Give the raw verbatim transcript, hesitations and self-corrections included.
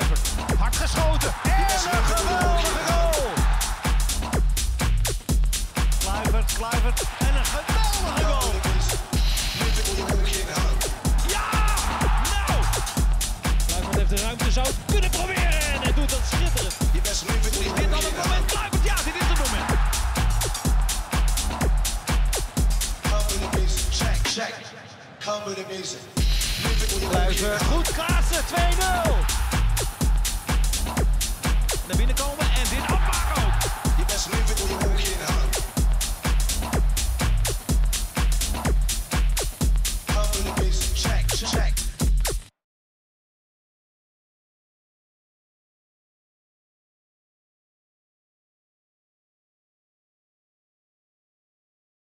Kluivert, hard geschoten en een geweldige goal! Kluivert, Kluivert en een geweldige goal! Ja! Nou! Kluivert heeft de ruimte, zou het kunnen